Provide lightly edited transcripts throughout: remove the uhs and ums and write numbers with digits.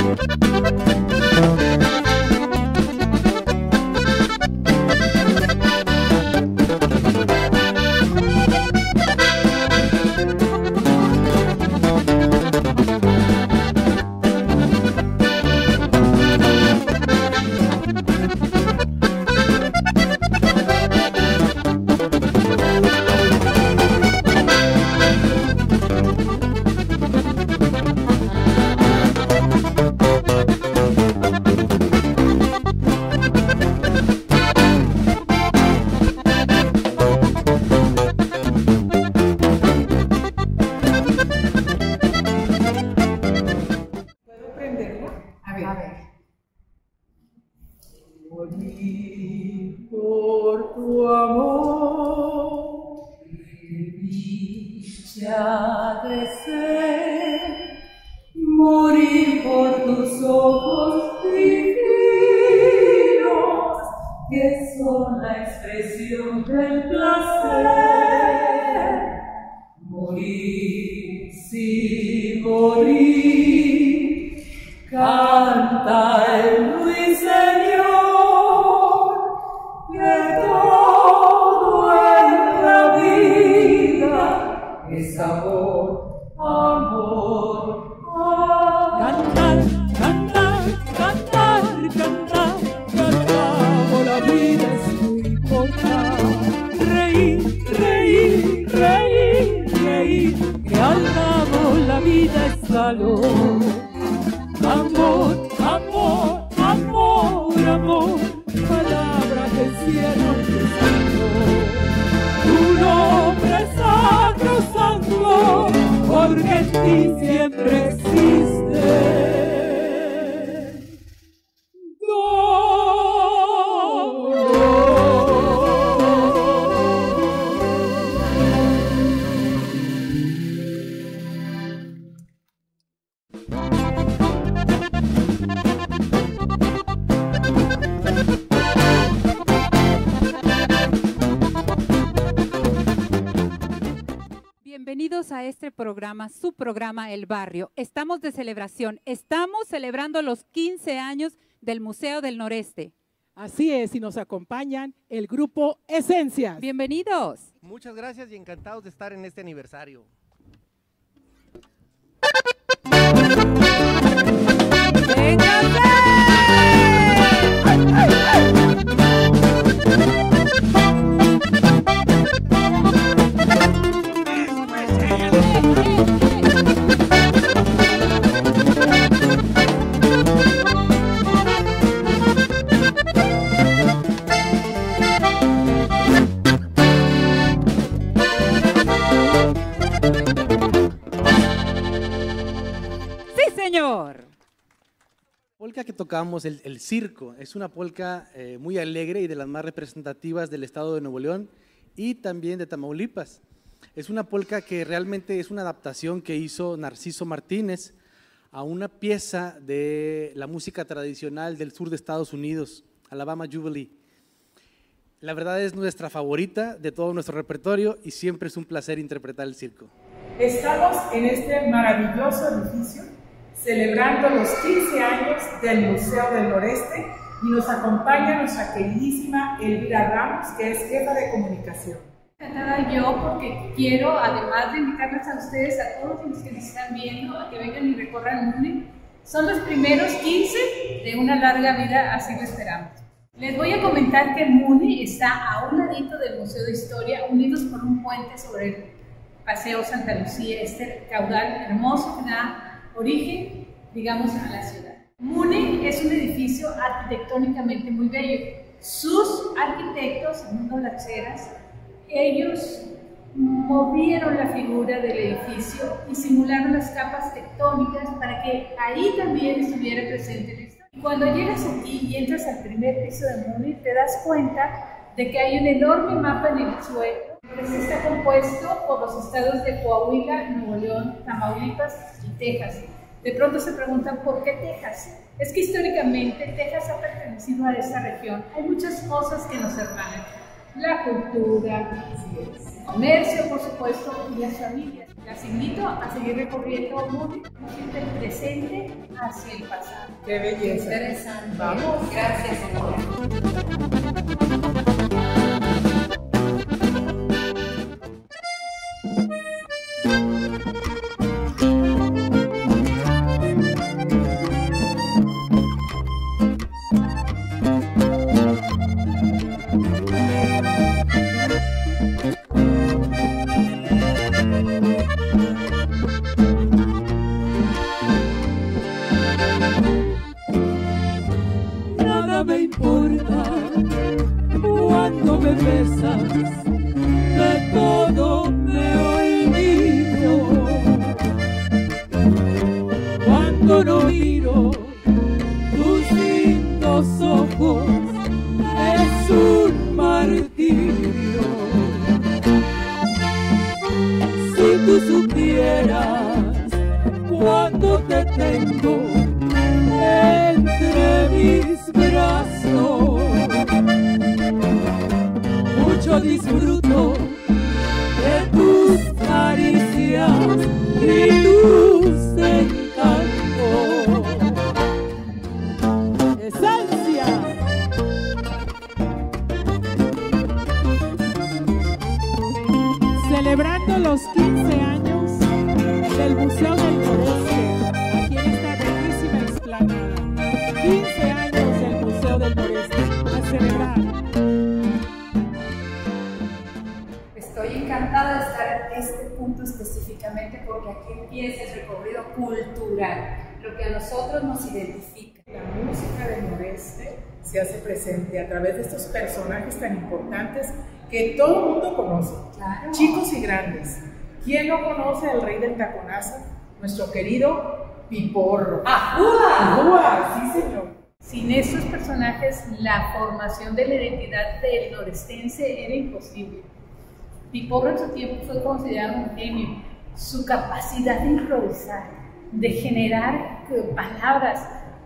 Morir por tu amor, qué dicha de ser, morir por tus ojos divinos, que son la expresión del placer. Morir, sí, morir, canta el ruiseñor, que todo en la vida es amor, amor, amor. Cantar, cantar, cantar, cantar, cantar, la vida es muy corta. Reír, reír, reír, reír, que al cabo la vida es calor. Amor, amor, amor, amor, palabra que encierra tu santo. Tu nombre es sacrosanto, porque en ti siempre existe. Bienvenidos a este programa, su programa El Barrio. Estamos de celebración, estamos celebrando los 15 años del Museo del Noreste. Así es, y nos acompañan el grupo Esencias. Bienvenidos. Muchas gracias y encantados de estar en este aniversario. ¡Vénganse! ¡Sí, señor! Polka que tocamos, el circo, es una polka muy alegre y de las más representativas del estado de Nuevo León y también de Tamaulipas. Es una polka que realmente es una adaptación que hizo Narciso Martínez a una pieza de la música tradicional del sur de Estados Unidos, Alabama Jubilee. La verdad es nuestra favorita de todo nuestro repertorio y siempre es un placer interpretar el circo. Estamos en este maravilloso edificio celebrando los 15 años del Museo del Noreste y nos acompaña nuestra queridísima Elvira Ramos, que es jefa de comunicación. Encantada yo porque quiero, además de invitarles a ustedes, a todos los que nos están viendo, a que vengan y recorran Mune. Son los primeros 15 de una larga vida, así lo esperamos. Les voy a comentar que Mune está a un ladito del Museo de Historia, unidos por un puente sobre el Paseo Santa Lucía, este caudal hermoso que da origen, digamos, a la ciudad. Mune es un edificio arquitectónicamente muy bello. Sus arquitectos, Mundo Lacheras, ellos movieron la figura del edificio y simularon las capas tectónicas para que ahí también estuviera presente el historia. Cuando llegas aquí y entras al primer piso de Mune, te das cuenta de que hay un enorme mapa en el suelo que está compuesto por los estados de Coahuila, Nuevo León, Tamaulipas y Texas. De pronto se preguntan ¿por qué Texas? Es que históricamente Texas ha pertenecido a esta región. Hay muchas cosas que nos hermanan. La cultura, comercio, por supuesto, y las familias. Las invito a seguir recorriendo Mune, siempre el presente hacia el pasado. ¡Qué belleza! Interesante. Vamos. Gracias, Nada me importa cuando me besas, de todo me olvido. Cuando no miro tus lindos ojos, es un martirio. Si tú supieras cuando te tengo entre mis brazos, mucho disfruto de tus caricias y tus encantos. ¡Esencia! Celebrando los 15 años del Museo del Noreste, aquí en esta bellísima explanada. 15 años del Museo del Noreste, a celebrar. Estoy encantada de estar en este punto específicamente porque aquí empieza el recorrido cultural, lo que a nosotros nos identifica. La música del noreste se hace presente a través de estos personajes tan importantes que todo el mundo conoce, Claro. chicos y grandes. ¿Quién no conoce al rey del taconazo? Nuestro querido Piporro. ¡Ajúa! ¡Ajúa! Sí, señor. Sin estos personajes, la formación de la identidad del norestense era imposible. Piporro en su tiempo fue considerado un genio. Su capacidad de improvisar, de generar palabras,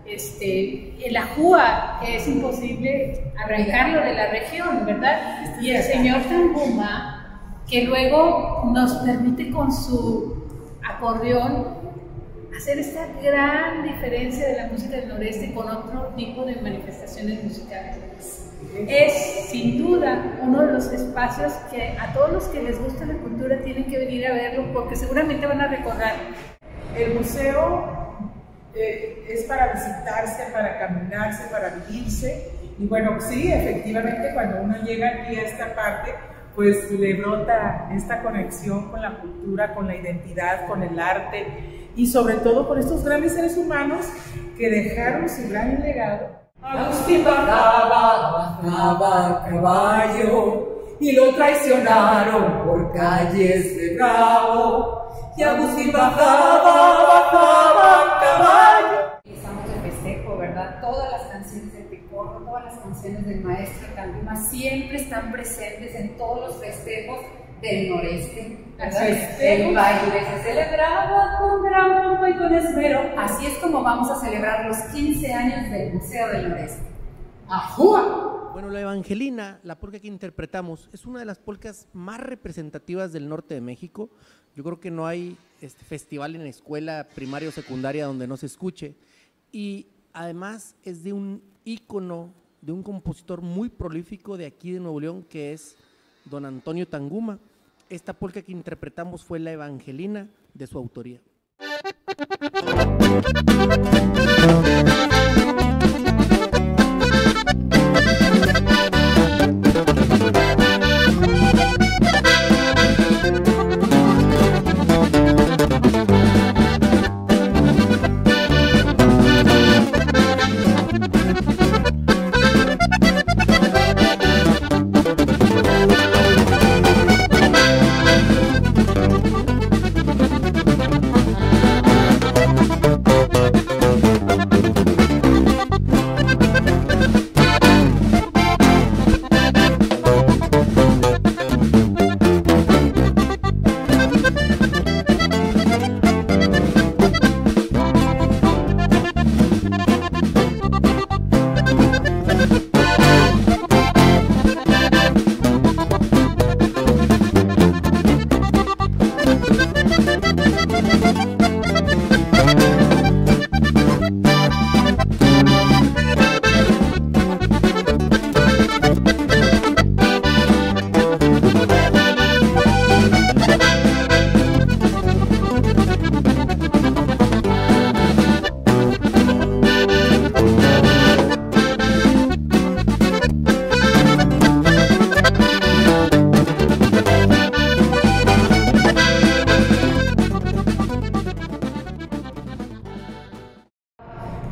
el ajúa, que es imposible arrancarlo de la región, ¿verdad? Y el señor Tanguma, que luego nos permite con su acordeón hacer esta gran diferencia de la música del noreste con otro tipo de manifestaciones musicales. Es sin duda uno de los espacios que a todos los que les gusta la cultura tienen que venir a verlo porque seguramente van a recordar. El museo es para visitarse, para caminarse, para vivirse. Y bueno, sí, efectivamente, cuando uno llega aquí a esta parte, pues le brota esta conexión con la cultura, con la identidad, con el arte y sobre todo con estos grandes seres humanos que dejaron su gran legado. Agustín bajaba a caballo y lo traicionaron por calles de Bravo. Y Agustín bajaba a caballo. Estamos de festejo, ¿verdad? Todas las canciones del Piporro, todas las canciones del maestro Tanguma siempre están presentes en todos los festejos del noreste, ¿verdad? El baile se celebraba con gran pompa y con esmero. Así es como vamos a celebrar los 15 años del Museo del Noreste. ¡Ajúa! Bueno, la Evangelina, la polca que interpretamos, es una de las polcas más representativas del norte de México. Yo creo que no hay festival en la escuela primaria o secundaria donde no se escuche. Y además es de un ícono, de un compositor muy prolífico de aquí de Nuevo León, que es don Antonio Tanguma. Esta polca que interpretamos fue la Evangelina, de su autoría.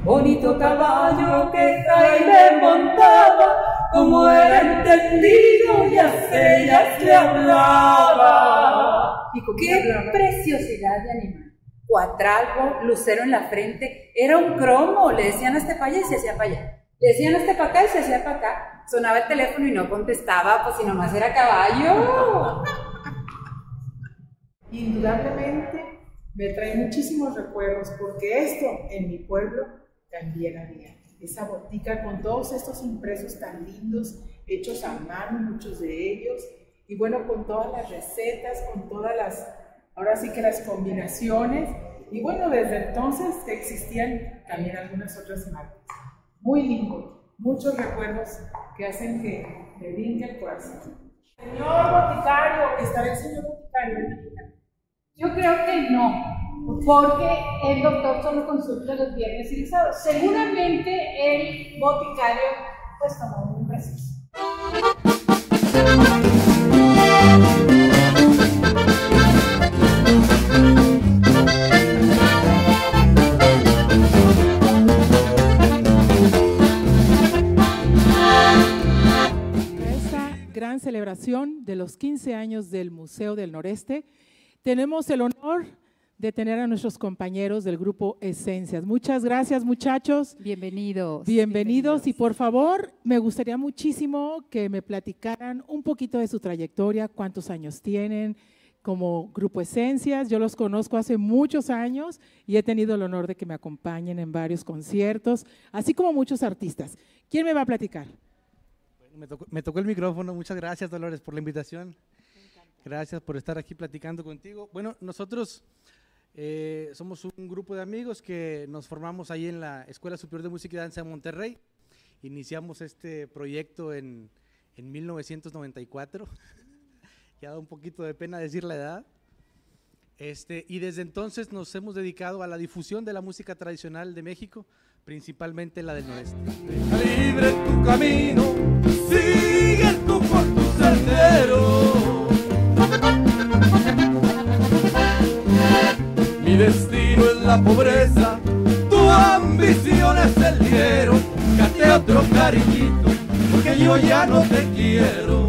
bonito caballo que Fraile montaba, como era entendido y a ellas le hablaba. ¡Qué preciosidad de animal! Cuatralbo, lucero en la frente, era un cromo, le decían hasta para allá y se hacía para allá. Le decían hasta para acá y se hacía para acá. Sonaba el teléfono y no contestaba, pues si nomás era caballo. Indudablemente me trae muchísimos recuerdos porque esto en mi pueblo también había. Esa botica con todos estos impresos tan lindos, hechos a mano, muchos de ellos, y bueno, con todas las recetas, con todas las, ahora sí que las combinaciones, y bueno, desde entonces existían también algunas otras marcas. Muy lindo, muchos recuerdos que hacen que me brinque el corazón. Señor boticario, ¿estará el señor boticario en Mexicana? Yo creo que no, porque el doctor solo consulta los viernes y los sábados. Seguramente el boticario pues tomó un receso. Esta gran celebración de los 15 años del Museo del Noreste, tenemos el honor de tener a nuestros compañeros del grupo Esencias. Muchas gracias, muchachos. Bienvenidos. Bienvenidos. Y por favor, me gustaría muchísimo que me platicaran un poquito de su trayectoria, cuántos años tienen como grupo Esencias. Yo los conozco hace muchos años y he tenido el honor de que me acompañen en varios conciertos, así como muchos artistas. ¿Quién me va a platicar? Me tocó el micrófono. Muchas gracias, Dolores, por la invitación. Gracias por estar aquí platicando contigo. Bueno, nosotros somos un grupo de amigos que nos formamos ahí en la Escuela Superior de Música y Danza de Monterrey. Iniciamos este proyecto en 1994. Ya da un poquito de pena decir la edad. Y desde entonces nos hemos dedicado a la difusión de la música tradicional de México, principalmente la del noreste. Libre tu camino, sigue tú por tu sendero. Mi destino es la pobreza, tu ambición es el dinero. Date otro cariñito, porque yo ya no te quiero.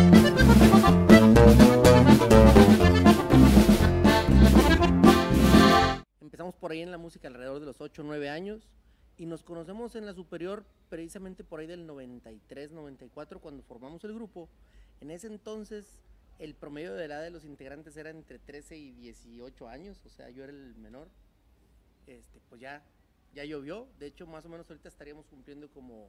Empezamos por ahí en la música alrededor de los 8 o 9 años y nos conocemos en la superior precisamente por ahí del 93, 94 cuando formamos el grupo. En ese entonces el promedio de edad de los integrantes era entre 13 y 18 años, o sea, yo era el menor. Pues ya llovió, de hecho más o menos ahorita estaríamos cumpliendo como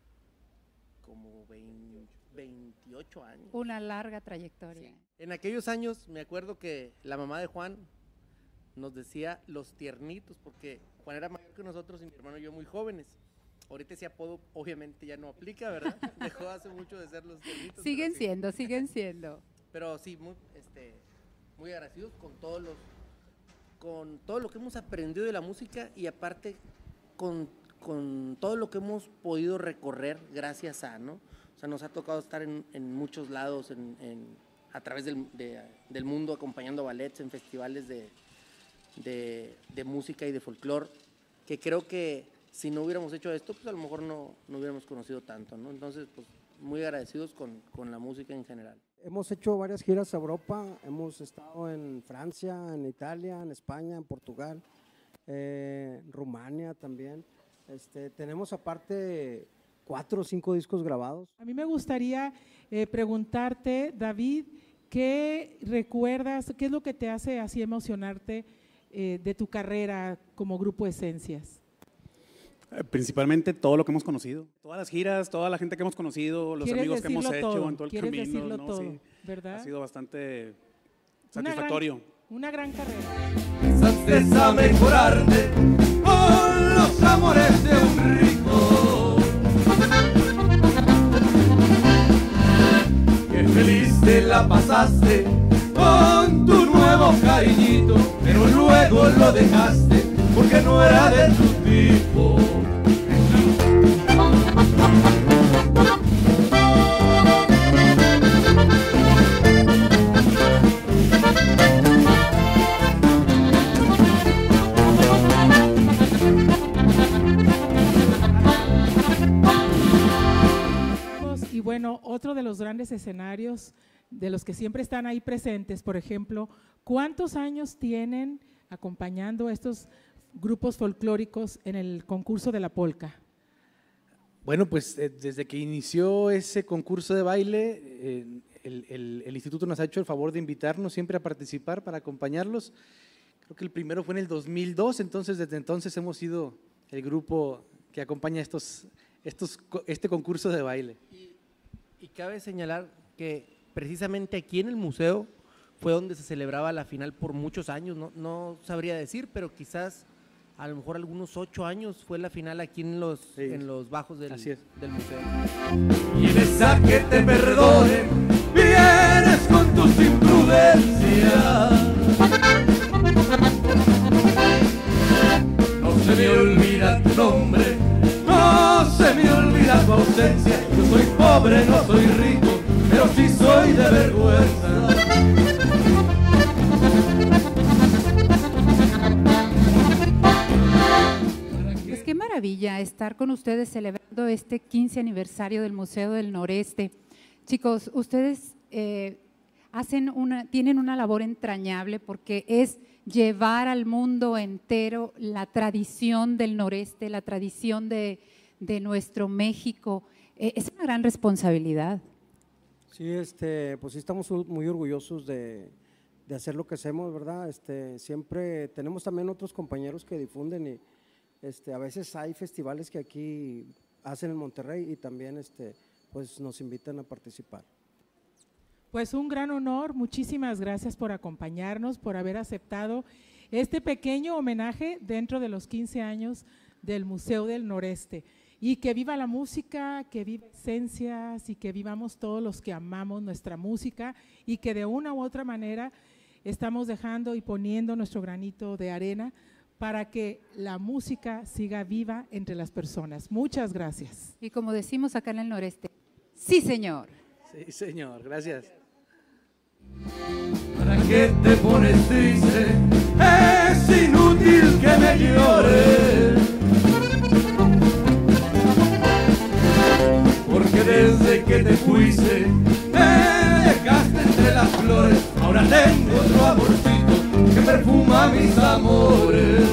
28 años. Una larga trayectoria. Sí. En aquellos años me acuerdo que la mamá de Juan nos decía los tiernitos, porque Juan era mayor que nosotros y mi hermano y yo muy jóvenes. Ahorita ese apodo obviamente ya no aplica, ¿verdad? Dejó hace mucho de ser los tiernitos. Siguen siendo. Pero sí, muy agradecidos con todo lo que hemos aprendido de la música y aparte con todo lo que hemos podido recorrer gracias a, ¿no? O sea, nos ha tocado estar en muchos lados, a través del mundo, acompañando ballets en festivales de música y de folclore, que creo que si no hubiéramos hecho esto, pues a lo mejor no hubiéramos conocido tanto, ¿no? Entonces, pues muy agradecidos con la música en general. Hemos hecho varias giras a Europa, hemos estado en Francia, en Italia, en España, en Portugal, Rumania también. Tenemos aparte 4 o 5 discos grabados. A mí me gustaría preguntarte, David, ¿qué recuerdas, qué es lo que te hace así emocionarte de tu carrera como grupo Esencias? Principalmente todo lo que hemos conocido, todas las giras, toda la gente que hemos conocido, los amigos que hemos hecho en todo el camino, ¿no? Todo, sí, ¿verdad? ha sido bastante satisfactorio. Una gran carrera. Empezaste a mejorarte con los amores de un rico. Qué feliz te la pasaste con tu nuevo cariñito, pero luego lo dejaste porque no era de tu tipo. Bueno, otro de los grandes escenarios de los que siempre están ahí presentes, por ejemplo, ¿cuántos años tienen acompañando a estos grupos folclóricos en el concurso de la polca? Bueno, pues desde que inició ese concurso de baile, el instituto nos ha hecho el favor de invitarnos siempre a participar para acompañarlos. Creo que el primero fue en el 2002, entonces desde entonces hemos sido el grupo que acompaña este concurso de baile. Y cabe señalar que precisamente aquí en el museo fue donde se celebraba la final por muchos años, no sabría decir, pero quizás a lo mejor algunos 8 años fue la final aquí en los bajos del museo. Vienes a que te perdonen, vienes con tus imprudencias. No se me olvida tu nombre, no se me olvida tu ausencia. Yo soy pobre, no soy rico, pero sí soy de vergüenza. Pues qué maravilla estar con ustedes celebrando este 15 aniversario del Museo del Noreste. Chicos, ustedes tienen una labor entrañable porque es llevar al mundo entero la tradición del noreste, la tradición de nuestro México. Es una gran responsabilidad. Sí, pues sí estamos muy orgullosos de hacer lo que hacemos, ¿verdad? Siempre tenemos también otros compañeros que difunden y a veces hay festivales que aquí hacen en Monterrey y también pues nos invitan a participar. Pues un gran honor, muchísimas gracias por acompañarnos, por haber aceptado este pequeño homenaje dentro de los 15 años del Museo del Noreste. Y que viva la música, que viva Esencias y que vivamos todos los que amamos nuestra música y que de una u otra manera estamos dejando y poniendo nuestro granito de arena para que la música siga viva entre las personas. Muchas gracias. Y como decimos acá en el noreste, sí señor. Sí señor, gracias. ¿Para qué te pones triste? Es inútil que me llores, porque desde que te fuiste me dejaste entre las flores. Ahora tengo otro amorcito que perfuma mis amores.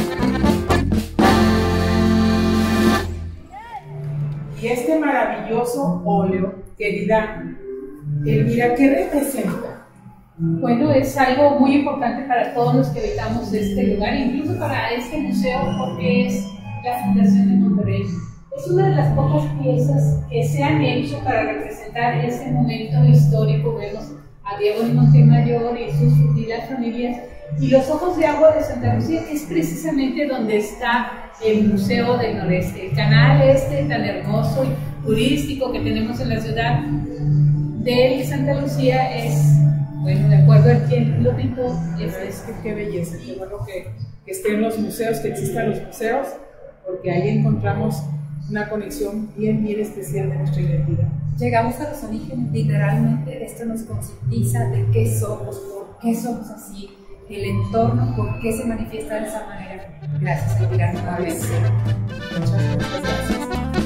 Y este maravilloso óleo, querida Elvira, ¿qué representa? Bueno, es algo muy importante para todos los que habitamos este lugar, incluso para este museo, porque es la Fundación de Monterrey. Es una de las pocas piezas que se han hecho para representar ese momento histórico. Vemos a Diego de Montemayor y sus sutiles familias, y los ojos de agua de Santa Lucía, que es precisamente donde está el Museo del Noreste, el canal tan hermoso y turístico que tenemos en la ciudad de Santa Lucía. Es, bueno, de acuerdo a quien lo pintó, es que qué belleza, qué bueno que estén en los museos, que existan los museos, porque ahí encontramos una conexión bien especial de nuestra identidad. Llegamos a los orígenes, literalmente esto nos concientiza de qué somos, por qué somos así, el entorno, por qué se manifiesta de esa manera. Gracias, Elvira, nuevamente. Muchas gracias.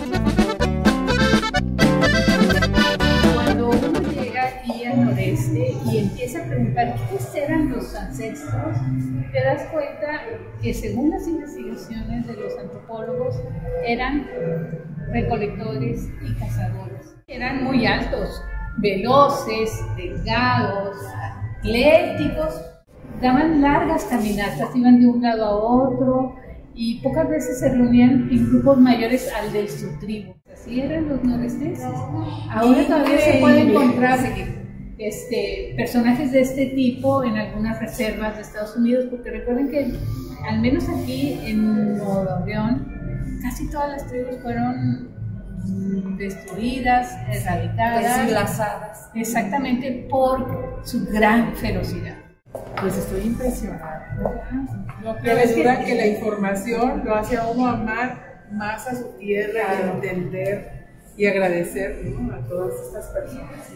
Cuando uno llega aquí al noreste y empieza a preguntar quiénes eran los ancestros, te das cuenta que según las investigaciones de los antropólogos eran recolectores y cazadores. Eran muy altos, veloces, delgados, atléticos, daban largas caminatas, iban de un lado a otro y pocas veces se reunían en grupos mayores al de su tribu. Así eran los norestenses. Ahora todavía se puede encontrar personajes de este tipo en algunas reservas de Estados Unidos, porque recuerden que al menos aquí en Nuevo León casi todas las tribus fueron destruidas, erradicadas, desplazadas. Exactamente, por su gran ferocidad. Pues estoy impresionada. No cabe duda que la información lo hace a uno amar más a su tierra, y entender y agradecer, ¿no?, a todas estas personas.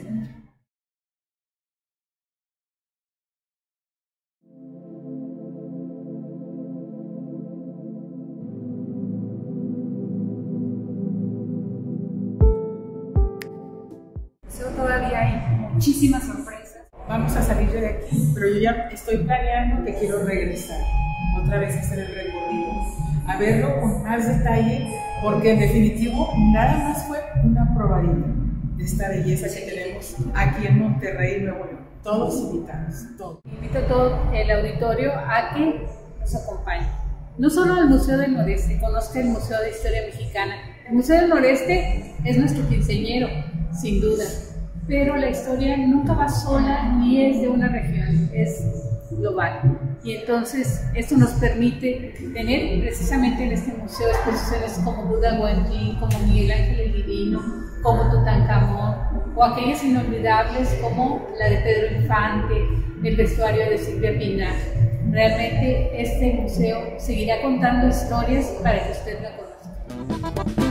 muchísimas sorpresas. Vamos a salir de aquí, pero yo ya estoy planeando que quiero regresar otra vez a hacer el recorrido, a verlo con más detalle, porque en definitivo nada más fue una probadita de esta belleza que tenemos aquí en Monterrey, Nuevo León. Todos invitados, todos. Invito a todo el auditorio a que nos acompañe. No solo al Museo del Noreste, conozca el Museo de Historia Mexicana. El Museo del Noreste es nuestro quinceañero, sin duda, pero la historia nunca va sola ni es de una región, es global. Y entonces esto nos permite tener precisamente en este museo exposiciones como Buda Guanyin, como Miguel Ángel el Divino, como Tutankamón, o aquellas inolvidables como la de Pedro Infante, el vestuario de Silvia Pinal. Realmente este museo seguirá contando historias para que usted la conozca.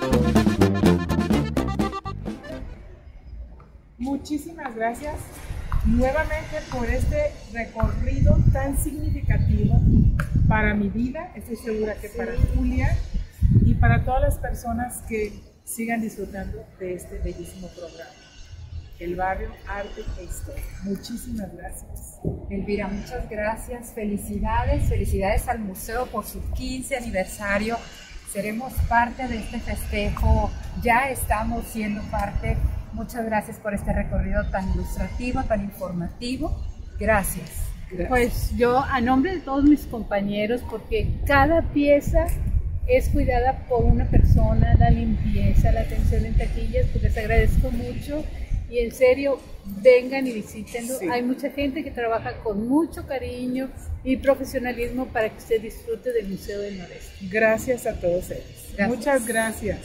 Muchísimas gracias nuevamente por este recorrido tan significativo para mi vida, estoy segura que para Julia y para todas las personas que sigan disfrutando de este bellísimo programa. El barrio, arte e historia. Muchísimas gracias. Elvira, muchas gracias. Felicidades, felicidades al museo por su 15 aniversario. Seremos parte de este festejo, ya estamos siendo parte. Muchas gracias por este recorrido tan ilustrativo, tan informativo. Gracias. Pues yo, a nombre de todos mis compañeros, porque cada pieza es cuidada por una persona, la limpieza, la atención en taquillas, pues les agradezco mucho. Y en serio, vengan y visítenlo. Sí. Hay mucha gente que trabaja con mucho cariño y profesionalismo para que usted disfrute del Museo del Noreste. Gracias a todos ellos. Gracias. Muchas gracias.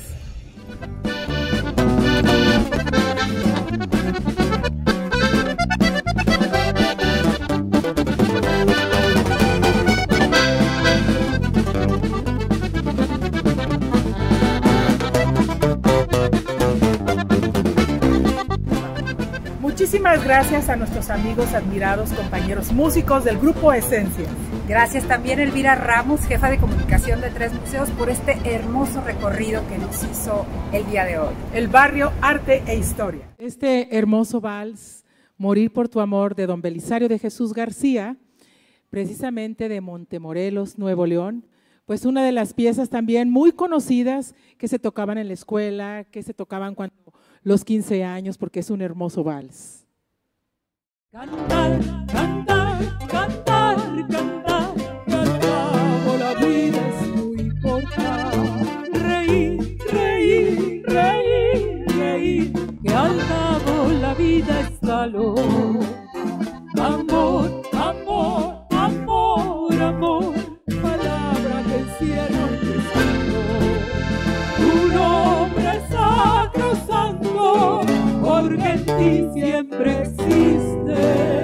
Muchísimas gracias a nuestros amigos, admirados, compañeros músicos del Grupo Esencias. Gracias también Elvira Ramos, jefa de comunicación de 3 museos, por este hermoso recorrido que nos hizo el día de hoy. El barrio, arte e historia. Este hermoso vals, Morir por tu amor, de don Belisario de Jesús García, precisamente de Montemorelos, Nuevo León, pues una de las piezas también muy conocidas que se tocaban en la escuela, que se tocaban cuando los 15 años, porque es un hermoso vals. Cantar, cantar, cantar, cantar, cantar, la vida es muy corta. Reír, reír, reír, reír, que al cabo la vida es calor. Amor, amor, amor, amor, palabra que encierra el destino. Tu nombre sacrosanto, porque en ti siempre existe